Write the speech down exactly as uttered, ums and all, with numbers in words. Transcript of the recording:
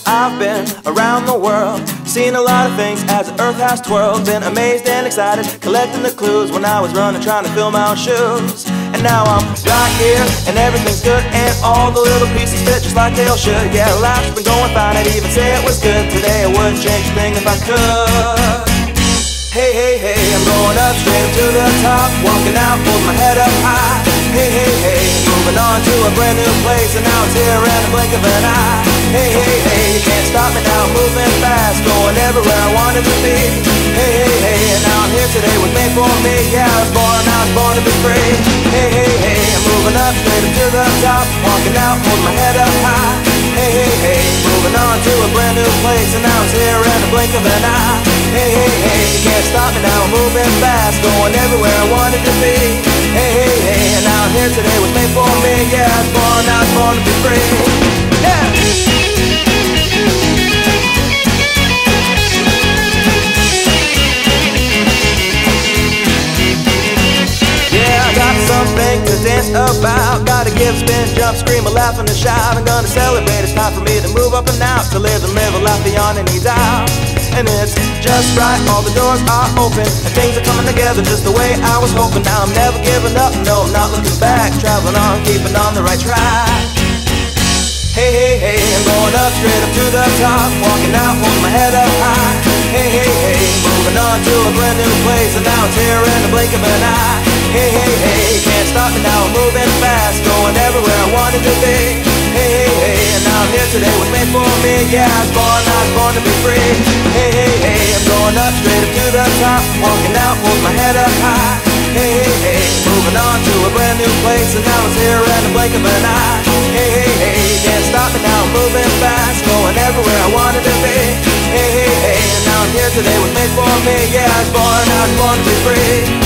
I've been around the world, seen a lot of things as the earth has twirled. Been amazed and excited, collecting the clues when I was running, trying to fill my own shoes. And now I'm right here, and everything's good, and all the little pieces fit just like they all should. Yeah, life's been going fine, I'd even say it was good. Today I wouldn't change a thing if I could. Hey, hey, hey, I'm going up, straight up to the top, walking out, holding my head up high. Hey, hey, hey, moving on to a brand new place, and now it's here in the blink of an eye. Hey, hey, hey, you can't stop me now, moving fast, going everywhere I wanted to be. Hey, hey, hey, and now I'm here today, was made for me. Yeah, I was born, I was born to be free. Hey, hey, hey, I'm moving up, straight up to the top, walking out, holding my head up high. Hey, hey, hey, moving on to a brand new place, and now it's here in the blink of an eye. Hey, hey, hey, you can't stop me now, I'm moving fast, going everywhere I wanted to be. Hey, hey, hey, and now I'm here today, was made for me. Yeah, I was born, I was born to be free. Yeah! Something to dance about, gotta give, spin, jump, scream, a laugh and a shout. I'm gonna celebrate, it's time for me to move up and out, to live and live a life beyond any doubt. And it's just right, all the doors are open, and things are coming together just the way I was hoping. Now I'm never giving up, no, I'm not looking back, traveling on, keeping on the right track. Hey, hey, hey, I'm going up, straight up to the top, walking out, holding my head up high. Hey, hey, hey, moving on to a brand new place, and now it's here in the blink of an eye. Hey, hey, hey, can't stop me now, I'm moving fast, going everywhere I wanted to be. Hey, hey, hey, and now I'm here today, was made for me. Yeah, I was born, I was born to be free. Hey, hey, hey, I'm going up, straight up to the top, walking out, holding my head up high. Hey, hey, hey, moving on to a brand new place, and now it's here in the blink of an eye. Hey, hey, hey, can't stop me now, I'm moving fast, going everywhere I wanted to be. Hey, hey, hey, and now I'm here today, was made for me. Yeah, I was born, I was born to be free.